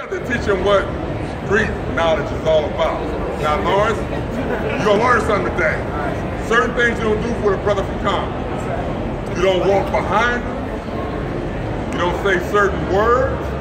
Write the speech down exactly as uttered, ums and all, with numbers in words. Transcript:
have to teach them what Greek knowledge is all about. Now, Lawrence, you're going to learn something today. Certain things you don't do for the brother from Compton. You don't walk behind him. You don't say certain words.